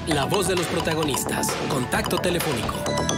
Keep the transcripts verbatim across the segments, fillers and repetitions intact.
La voz de los protagonistas. Contacto telefónico.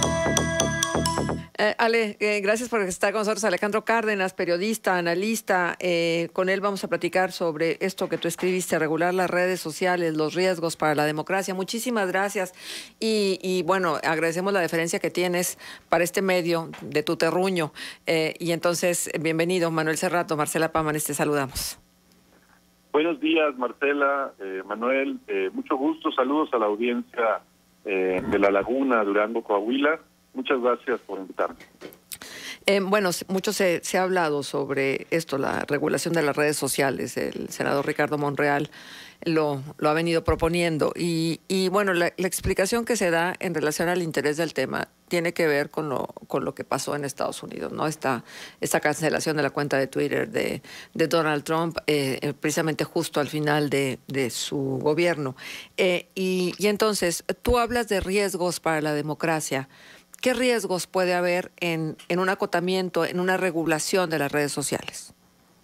Eh, Ale, eh, gracias por estar con nosotros. Alejandro Cárdenas, periodista, analista. Eh, con él vamos a platicar sobre esto que tú escribiste, regular las redes sociales, los riesgos para la democracia. Muchísimas gracias. Y, y bueno, agradecemos la deferencia que tienes para este medio de tu terruño. Eh, y entonces, bienvenido, Manuel Cerrato, Marcela Pámanes, te saludamos. Buenos días, Marcela, eh, Manuel, eh, mucho gusto, saludos a la audiencia eh, de La Laguna, Durango, Coahuila. Muchas gracias por invitarme. Eh, bueno, mucho se, se ha hablado sobre esto, la regulación de las redes sociales. El senador Ricardo Monreal lo, lo ha venido proponiendo. Y, y bueno, la, la explicación que se da en relación al interés del tema tiene que ver con lo, con lo que pasó en Estados Unidos, ¿no? Esta, esta cancelación de la cuenta de Twitter de, de Donald Trump, eh, precisamente justo al final de, de su gobierno. Eh, y, y entonces, tú hablas de riesgos para la democracia. ¿Qué riesgos puede haber en, en un acotamiento, en una regulación de las redes sociales?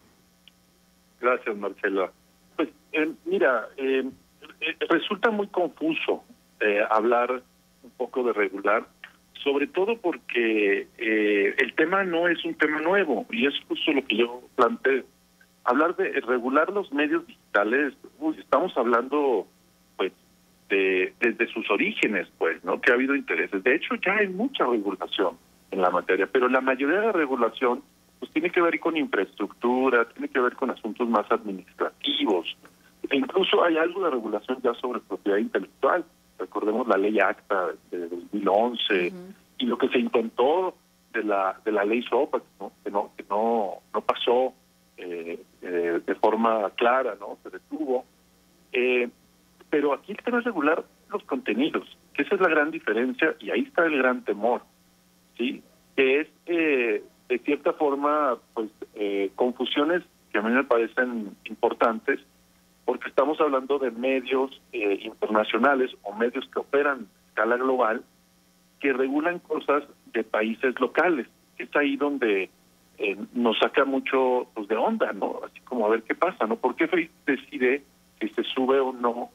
Gracias, Marcela. Pues eh, mira, eh, eh, resulta muy confuso eh, hablar un poco de regular, sobre todo porque eh, el tema no es un tema nuevo, y es justo lo que yo planteo. Hablar de regular los medios digitales, uy, estamos hablando pues de desde sus orígenes, pues, ¿no? Que ha habido intereses. De hecho, ya hay mucha regulación en la materia, pero la mayoría de la regulación pues tiene que ver con infraestructura, tiene que ver con asuntos más administrativos. E incluso hay algo de regulación ya sobre propiedad intelectual. Recordemos la ley ACTA de dos mil once, uh-huh. Y lo que se intentó de la de la ley SOPA, ¿no? que no que no no pasó eh, eh, de forma clara, ¿no? Se detuvo. Eh, pero aquí el tema es regular los contenidos, que esa es la gran diferencia, y ahí está el gran temor, ¿sí? Que es, eh, de cierta forma, pues, eh, confusiones que a mí me parecen importantes, porque estamos hablando de medios eh, internacionales o medios que operan a escala global, que regulan cosas de países locales. Es ahí donde eh, nos saca mucho pues de onda, ¿no? Así como a ver qué pasa, ¿no? ¿Por qué Facebook decide si se sube o no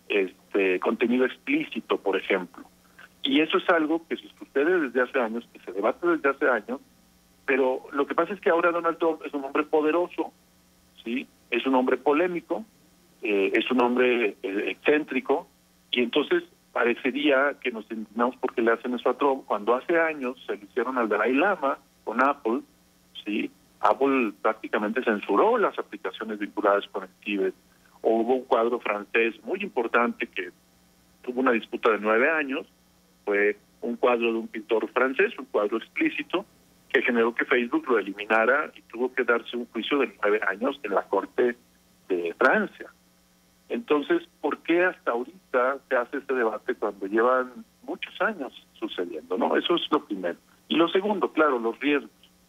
este contenido explícito, por ejemplo? Y eso es algo que sucede desde hace años, que se debate desde hace años, pero lo que pasa es que ahora Donald Trump es un hombre poderoso, ¿sí? Es un hombre polémico, eh, es un hombre eh, excéntrico, y entonces parecería que nos indignamos porque le hacen eso a Trump, cuando hace años se lo hicieron al Dalai Lama con Apple, ¿sí? Apple prácticamente censuró las aplicaciones vinculadas con el Tíbet. O hubo un cuadro francés muy importante que tuvo una disputa de nueve años, fue un cuadro de un pintor francés, un cuadro explícito, que generó que Facebook lo eliminara y tuvo que darse un juicio de nueve años en la Corte de Francia. Entonces, ¿por qué hasta ahorita se hace este debate cuando llevan muchos años sucediendo, no? Eso es lo primero. Y lo segundo, claro, los riesgos.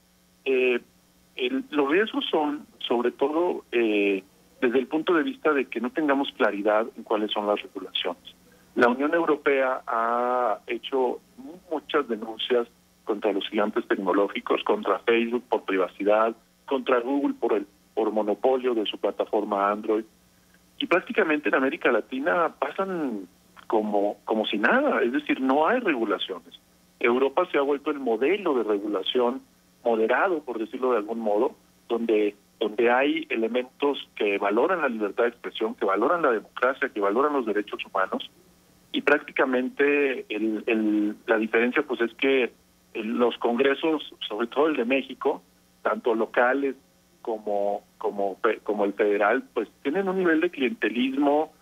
Eh, el, los riesgos son, sobre todo, eh, desde el punto de vista de que no tengamos claridad en cuáles son las regulaciones. La Unión Europea ha hecho muchas denuncias contra los gigantes tecnológicos, contra Facebook por privacidad, contra Google por el por monopolio de su plataforma Android. Y prácticamente en América Latina pasan como, como si nada, es decir, no hay regulaciones. Europa se ha vuelto el modelo de regulación moderado, por decirlo de algún modo, donde donde hay elementos que valoran la libertad de expresión, que valoran la democracia, que valoran los derechos humanos, y prácticamente el, el, la diferencia pues es que el, los congresos, sobre todo el de México, tanto locales como como como el federal, pues tienen un nivel de clientelismo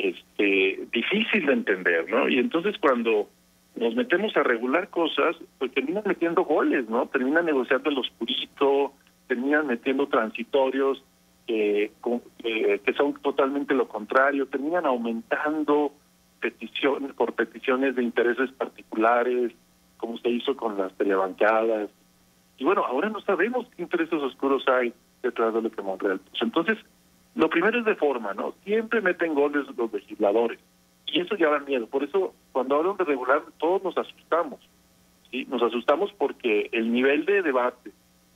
este difícil de entender, ¿no? Y entonces cuando nos metemos a regular cosas, pues terminan metiendo goles, ¿no? Terminan negociando el oscurito, terminan metiendo transitorios eh, con, eh, que son totalmente lo contrario, terminan aumentando peticiones por peticiones de intereses particulares, como se hizo con las telebancadas. Y bueno, ahora no sabemos qué intereses oscuros hay detrás de lo que Monreal puso. Entonces, lo primero es de forma, ¿no? Siempre meten goles los legisladores, y eso ya da miedo. Por eso, cuando hablan de regular, todos nos asustamos, ¿sí? Nos asustamos porque el nivel de debate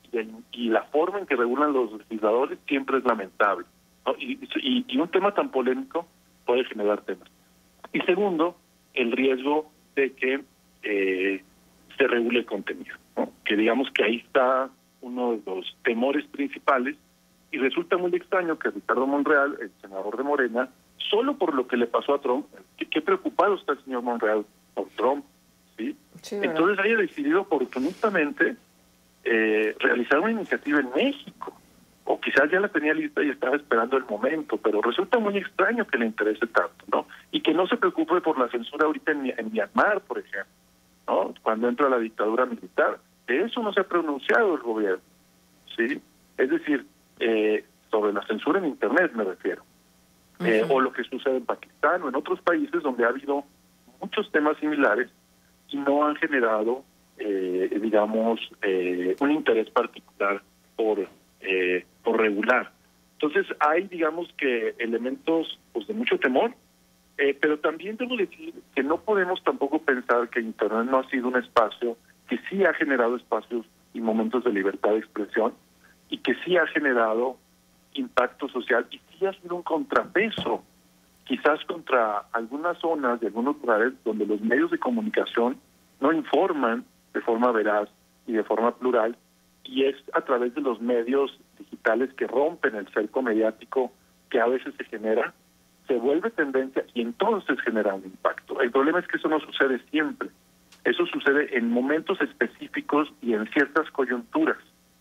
y la forma en que regulan los legisladores siempre es lamentable, ¿no? Y, y, y un tema tan polémico puede generar temas. Y segundo, el riesgo de que eh, se regule el contenido, ¿no? Que digamos que ahí está uno de los temores principales, y resulta muy extraño que Ricardo Monreal, el senador de Morena, solo por lo que le pasó a Trump, qué, qué preocupado está el señor Monreal por Trump, ¿sí? Sí, Entonces haya decidido oportunistamente eh, realizar una iniciativa en México, o quizás ya la tenía lista y estaba esperando el momento, pero resulta muy extraño que le interese tanto, ¿no? Y que no se preocupe por la censura ahorita en, en Myanmar, por ejemplo, ¿no? Cuando entra la dictadura militar, de eso no se ha pronunciado el gobierno, ¿sí? Es decir, eh, sobre la censura en Internet me refiero, eh, uh-huh. o lo que sucede en Pakistán o en otros países donde ha habido muchos temas similares y no han generado, eh, digamos, eh, un interés particular por, eh, por regular. Entonces hay, digamos, que elementos pues, de mucho temor, eh, pero también debo decir que no podemos tampoco pensar que Internet no ha sido un espacio que sí ha generado espacios y momentos de libertad de expresión, y que sí ha generado impacto social y sí ha sido un contrapeso, quizás contra algunas zonas de algunos lugares donde los medios de comunicación no informan de forma veraz y de forma plural, y es a través de los medios digitales que rompen el cerco mediático que a veces se genera, se vuelve tendencia y entonces genera un impacto. El problema es que eso no sucede siempre, eso sucede en momentos específicos y en ciertas coyunturas.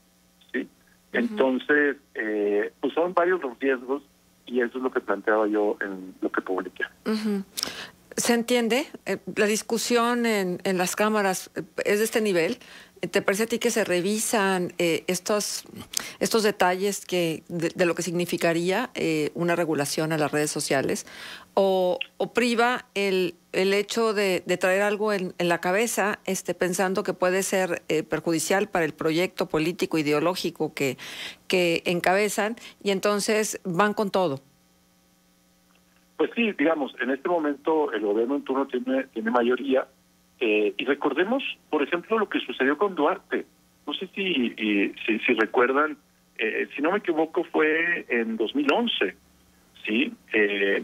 Entonces, eh, pues son varios los riesgos y eso es lo que planteaba yo en lo que publiqué. Uh-huh. ¿Se entiende? Eh, la discusión en, en las cámaras es de este nivel. ¿Te parece a ti que se revisan eh, estos, estos detalles que de, de lo que significaría eh, una regulación a las redes sociales? ¿O, o priva el, el hecho de, de traer algo en, en la cabeza este, pensando que puede ser eh, perjudicial para el proyecto político, ideológico que, que encabezan y entonces van con todo? Pues sí, digamos, en este momento el gobierno en turno tiene, tiene mayoría. Eh, y recordemos, por ejemplo, lo que sucedió con Duarte. No sé si y, si, si recuerdan, eh, si no me equivoco, fue en dos mil once, ¿sí? Eh,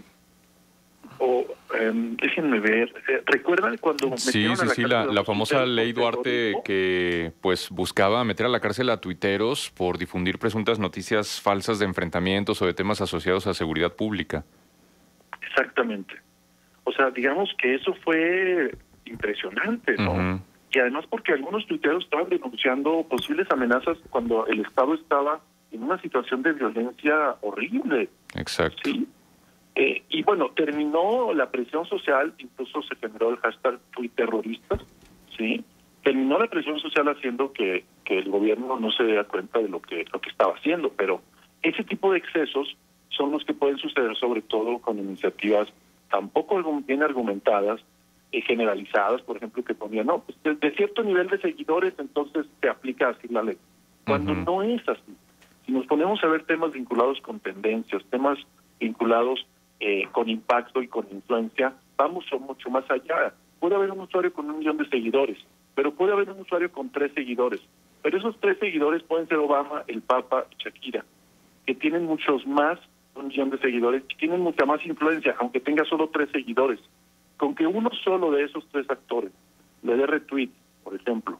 o eh, déjenme ver. Eh, ¿Recuerdan cuando sí, metieron sí, a la sí, cárcel la, a la los famosa tuiteros ley por Duarte terrorismo? que pues buscaba meter a la cárcel a tuiteros por difundir presuntas noticias falsas de enfrentamientos o de temas asociados a seguridad pública? Exactamente. O sea, digamos que eso fue impresionante, ¿no? Uh-huh. Y además porque algunos tuiteros estaban denunciando posibles amenazas cuando el Estado estaba en una situación de violencia horrible. Exacto. Sí. Eh, y bueno, terminó la presión social, incluso se generó el hashtag tuiterroristas, ¿sí? Terminó la presión social haciendo que, que el gobierno no se diera cuenta de lo que, lo que estaba haciendo, pero ese tipo de excesos son los que pueden suceder sobre todo con iniciativas tampoco bien argumentadas, eh, generalizadas, por ejemplo, que ponían, no, pues de, de cierto nivel de seguidores, entonces se aplica así la ley. Cuando uh-huh. no es así. Si nos ponemos a ver temas vinculados con tendencias, temas vinculados eh, con impacto y con influencia, vamos mucho más allá. Puede haber un usuario con un millón de seguidores, pero puede haber un usuario con tres seguidores. Pero esos tres seguidores pueden ser Obama, el Papa y Shakira, que tienen muchos más un millón de seguidores, que tienen mucha más influencia, aunque tenga solo tres seguidores. Con que uno solo de esos tres actores le dé retweet, por ejemplo,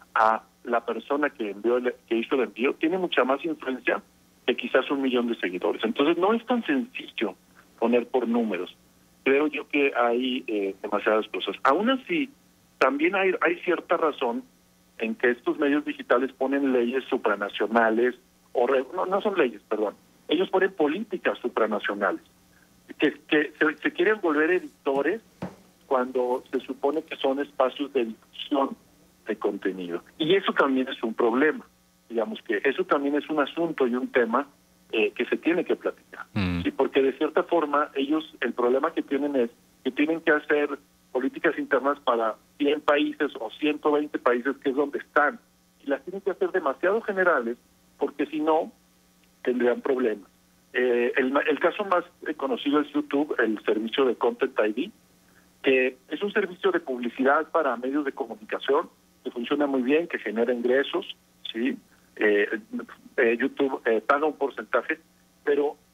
a la persona que envió el, que hizo el envío, tiene mucha más influencia que quizás un millón de seguidores. Entonces no es tan sencillo poner por números. Creo yo que hay eh, demasiadas cosas. Aún así, también hay, hay cierta razón en que estos medios digitales ponen leyes supranacionales, o re, no, no son leyes, perdón, ellos ponen políticas supranacionales, que, que se, se quieren volver editores cuando se supone que son espacios de difusión de contenido. Y eso también es un problema. Digamos que eso también es un asunto y un tema eh, que se tiene que platicar. Mm. ¿Sí? Porque de cierta forma ellos, el problema que tienen es que tienen que hacer políticas internas para cien países o ciento veinte países, que es donde están. Y las tienen que hacer demasiado generales, porque si no, tendrían problemas. Eh, el, el caso más conocido es YouTube, el servicio de Content I D, que es un servicio de publicidad para medios de comunicación, que funciona muy bien, que genera ingresos, ¿sí? Eh, eh, YouTube eh, paga un porcentaje, pero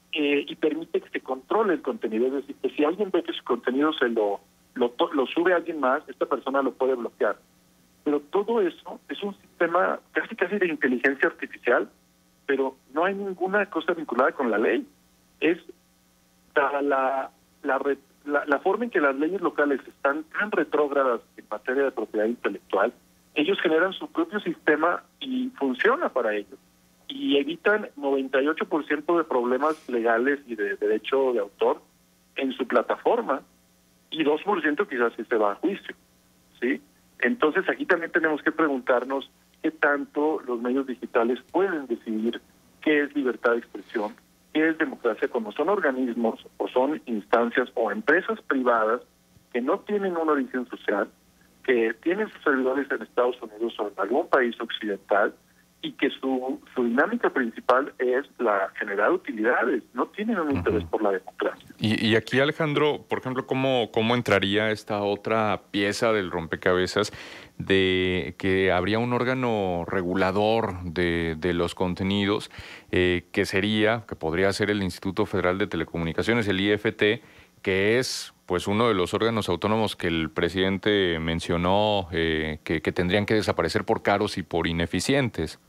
eh, y permite que se controle el contenido. Es decir, que si alguien ve que su contenido se lo, lo, lo sube a alguien más, esta persona lo puede bloquear. Pero todo eso es un sistema casi casi de inteligencia artificial, pero no hay ninguna cosa vinculada con la ley. Es la, la, la, la, la forma en que las leyes locales están tan retrógradas en materia de propiedad intelectual. Ellos generan su propio sistema y funciona para ellos. Y evitan noventa y ocho por ciento de problemas legales y de derecho de autor en su plataforma, y dos por ciento quizás sí se va a juicio, ¿sí? Entonces aquí también tenemos que preguntarnos qué tanto los medios digitales pueden decidir qué es libertad de expresión, qué es democracia, cuando son organismos o son instancias o empresas privadas que no tienen un origen social, que tienen sus servidores en Estados Unidos o en algún país occidental, y que su, su dinámica principal es la generar utilidades, no tienen un interés por la democracia. Y, y aquí, Alejandro, por ejemplo, ¿cómo, ¿cómo entraría esta otra pieza del rompecabezas de que habría un órgano regulador de, de los contenidos, eh, que sería, que podría ser el Instituto Federal de Telecomunicaciones, el I F T, que es pues uno de los órganos autónomos que el presidente mencionó eh, que, que tendrían que desaparecer por caros y por ineficientes?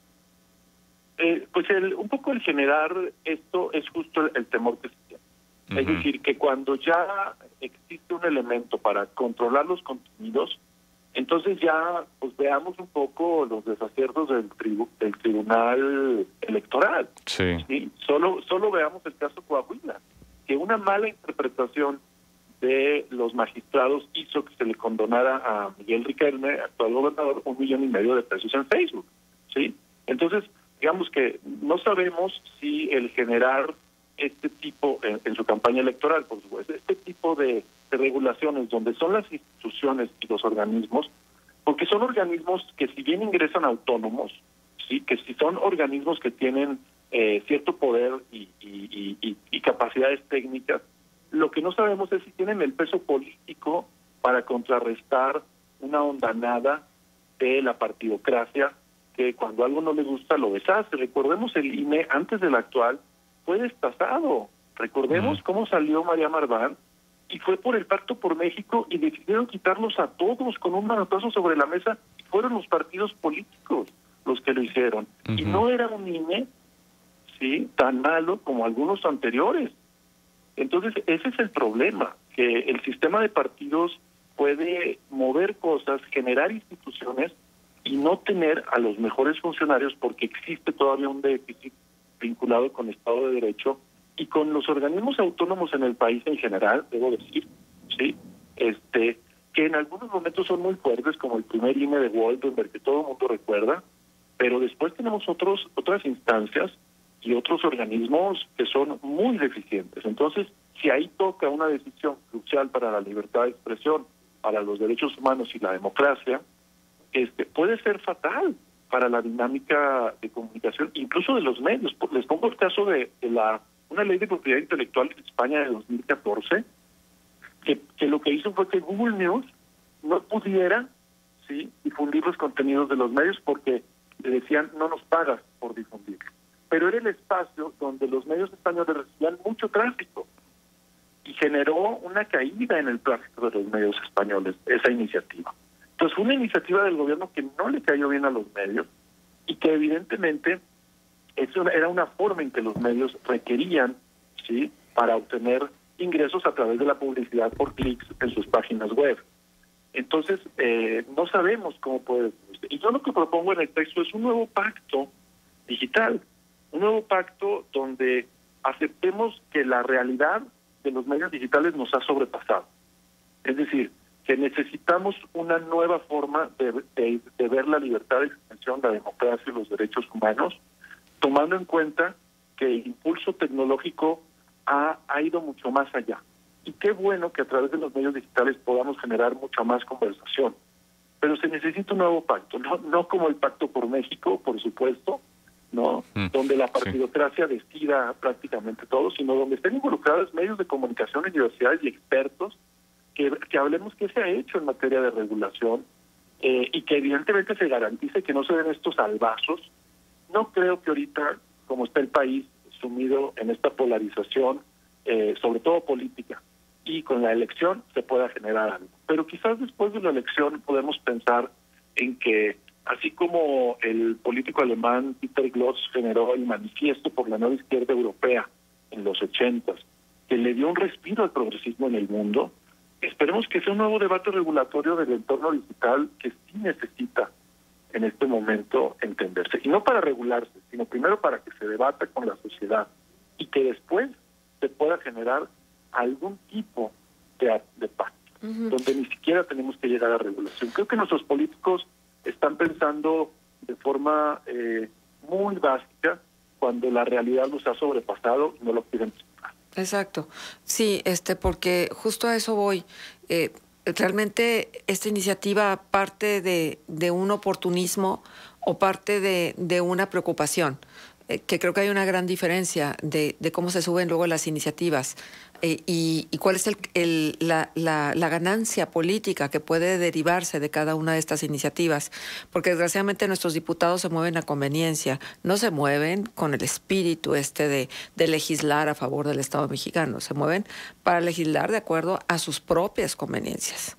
Eh, pues el, un poco el generar esto es justo el, el temor que se tiene. Uh-huh. Es decir, que cuando ya existe un elemento para controlar los contenidos, entonces ya pues veamos un poco los desaciertos del, tribu, del Tribunal Electoral. Sí. ¿Sí? Solo, solo veamos el caso Coahuila, que una mala interpretación de los magistrados hizo que se le condonara a Miguel Riquelme, actual gobernador, un millón y medio de pesos en Facebook, ¿sí? Entonces, digamos que no sabemos si el generar este tipo, en, en su campaña electoral, por supuesto, este tipo de, de regulaciones donde son las instituciones y los organismos, porque son organismos que si bien ingresan autónomos, sí, que si son organismos que tienen eh, cierto poder y, y, y, y capacidades técnicas, lo que no sabemos es si tienen el peso político para contrarrestar una hondanada de la partidocracia, que cuando algo no le gusta lo deshace. Recordemos el I N E antes del actual fue destazado. Recordemos uh-huh. cómo salió María Marván y fue por el Pacto por México y decidieron quitarlos a todos con un manotazo sobre la mesa. Fueron los partidos políticos los que lo hicieron. Uh-huh. Y no era un I N E sí tan malo como algunos anteriores. Entonces ese es el problema, que el sistema de partidos puede mover cosas, generar instituciones y no tener a los mejores funcionarios porque existe todavía un déficit vinculado con Estado de Derecho y con los organismos autónomos en el país en general, debo decir, sí, este, que en algunos momentos son muy fuertes, como el primer I N E de Goldberg, que todo el mundo recuerda, pero después tenemos otros otras instancias y otros organismos que son muy deficientes. Entonces, si ahí toca una decisión crucial para la libertad de expresión, para los derechos humanos y la democracia, este puede ser fatal para la dinámica de comunicación, incluso de los medios. Les pongo el caso de, de la una ley de propiedad intelectual en España de dos mil catorce, que, que lo que hizo fue que Google News no pudiera sí difundir los contenidos de los medios porque le decían no nos pagas por difundir. Pero era el espacio donde los medios españoles recibían mucho tráfico y generó una caída en el tráfico de los medios españoles, esa iniciativa. Entonces fue una iniciativa del gobierno que no le cayó bien a los medios y que evidentemente eso era una forma en que los medios requerían, ¿sí?, para obtener ingresos a través de la publicidad por clics en sus páginas web. Entonces, eh, no sabemos cómo puede ser. Y yo lo que propongo en el texto es un nuevo pacto digital, un nuevo pacto donde aceptemos que la realidad de los medios digitales nos ha sobrepasado. Es decir, que necesitamos una nueva forma de, de, de ver la libertad de expresión, la democracia y los derechos humanos, tomando en cuenta que el impulso tecnológico ha, ha ido mucho más allá. Y qué bueno que a través de los medios digitales podamos generar mucha más conversación. Pero se necesita un nuevo pacto, no, no como el Pacto por México, por supuesto, no, mm, donde la partidocracia sí. decida prácticamente todo, sino donde estén involucrados medios de comunicación, universidades y expertos, que, que hablemos qué se ha hecho en materia de regulación eh, y que evidentemente se garantice que no se den estos albazos. No creo que ahorita, como está el país, sumido en esta polarización, eh, sobre todo política, y con la elección se pueda generar algo. Pero quizás después de la elección podemos pensar en que, así como el político alemán Peter Glotz generó el Manifiesto por la Nueva Izquierda Europea en los ochentas, que le dio un respiro al progresismo en el mundo, esperemos que sea un nuevo debate regulatorio del entorno digital que sí necesita en este momento entenderse. Y no para regularse, sino primero para que se debata con la sociedad y que después se pueda generar algún tipo de, de pacto, uh-huh. donde ni siquiera tenemos que llegar a regulación. Creo que nuestros políticos están pensando de forma eh, muy básica cuando la realidad los ha sobrepasado y no lo quieren explicar. Exacto. Sí, este, porque justo a eso voy. Eh, realmente esta iniciativa parte de, de un oportunismo o parte de, de una preocupación, eh, que creo que hay una gran diferencia de, de cómo se suben luego las iniciativas eh, y, y cuál es el, el, la, la, la ganancia política que puede derivarse de cada una de estas iniciativas, porque desgraciadamente nuestros diputados se mueven a conveniencia, no se mueven con el espíritu este de, de legislar a favor del Estado mexicano, se mueven para legislar de acuerdo a sus propias conveniencias.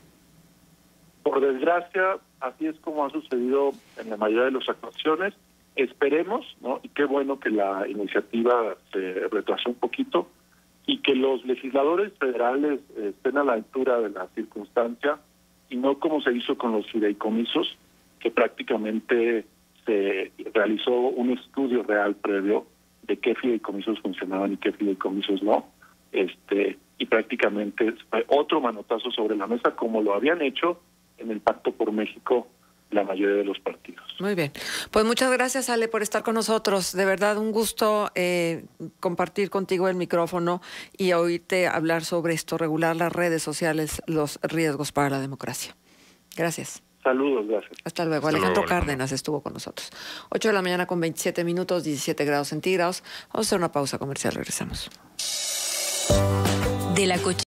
Por desgracia, así es como ha sucedido en la mayoría de las actuaciones. Esperemos, ¿no? Y qué bueno que la iniciativa se retrasó un poquito y que los legisladores federales eh, estén a la altura de la circunstancia y no como se hizo con los fideicomisos, que prácticamente se realizó un estudio real previo de qué fideicomisos funcionaban y qué fideicomisos no, este y prácticamente fue otro manotazo sobre la mesa como lo habían hecho en el Pacto por México la mayoría de los partidos. Muy bien. Pues muchas gracias, Ale, por estar con nosotros. De verdad, un gusto eh, compartir contigo el micrófono y oírte hablar sobre esto, regular las redes sociales, los riesgos para la democracia. Gracias. Saludos, gracias. Hasta luego. Hasta Alejandro luego, Cárdenas estuvo con nosotros. ocho de la mañana con veintisiete minutos, diecisiete grados centígrados. Vamos a hacer una pausa comercial, regresamos. De la coche